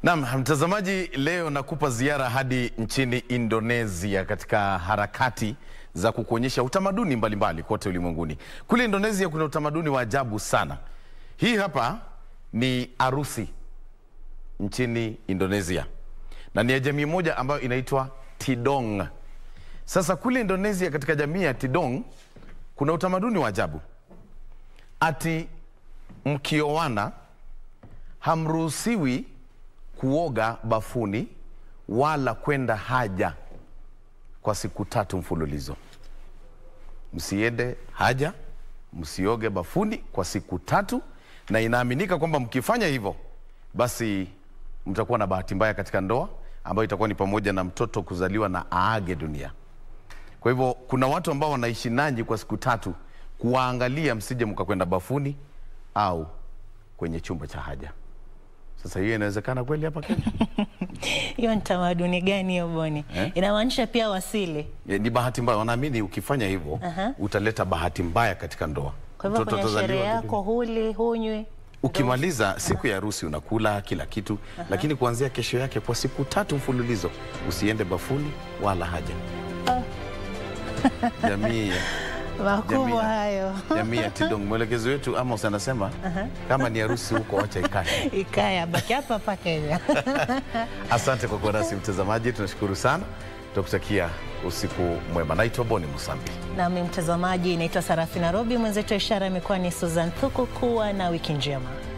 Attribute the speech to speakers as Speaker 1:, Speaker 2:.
Speaker 1: Naam, mtazamaji, leo nakupa ziara hadi nchini Indonesia katika harakati za kukuonyesha utamaduni mbalimbali kote ulimwenguni. Kule Indonesia kuna utamaduni wa ajabu sana. Hii hapa ni arusi nchini Indonesia. Na ni ya jamii moja ambayo inaitwa Tidong. Sasa kule Indonesia katika jamii ya Tidong kuna utamaduni wa ajabu. Ati mkioana hamruhusiwi kuoga bafuni wala kwenda haja kwa siku 3 mfululizo. Msiende haja, msioge bafuni kwa siku 3, na inaaminika kwamba mkifanya hivyo basi mtakuwa na bahati mbaya katika ndoa, ambayo itakuwa ni pamoja na mtoto kuzaliwa na aage dunia. Kwa hivyo kuna watu ambao wanaishi nanyi kwa siku 3 kuwaangalia msije mkakwenda bafuni au kwenye chumba cha haja. Sasa hiyo inawezekana kweli hapa Kenya?
Speaker 2: Hiyo ni tamaduni gani hiyo Boni? Inamaanisha pia wasili.
Speaker 1: Ni bahati mbaya, wanaamini ukifanya hivyo utaleta bahati mbaya katika ndoa.
Speaker 2: Kwa hivyo kwenye sherehe yako huli, hunywi.
Speaker 1: Ukimaliza siku ya harusi unakula kila kitu, lakini kuanzia kesho yake kwa siku 3 mfululizo usiende bafuni wala haja. Jamii
Speaker 2: makubwa hayo.
Speaker 1: Jamii ya Tidong. Mwelekezo wetu Amos anasema kama ni harusi huko wacha ikae.
Speaker 2: Ikae baki hapa Kenya.
Speaker 1: Asante kwa kuwa nasi mtazamaji, tunashukuru sana. Tukutakia usiku mwema. Naitwa Boni Musambi.
Speaker 2: Na mimi mtazamaji naitwa Sarafina Robi, mwenzetu wa ishara imekuwa ni Susan Thuku. Kuwa na wiki njema.